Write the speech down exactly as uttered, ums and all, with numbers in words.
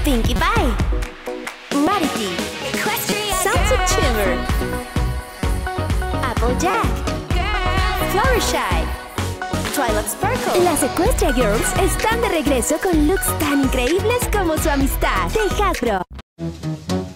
Pinkie Pie, Rarity, Sunset Shimmer, Applejack, Fluttershy, Twilight Sparkle. Las Equestria Girls están de regreso con looks tan increíbles como su amistad de Hasbro.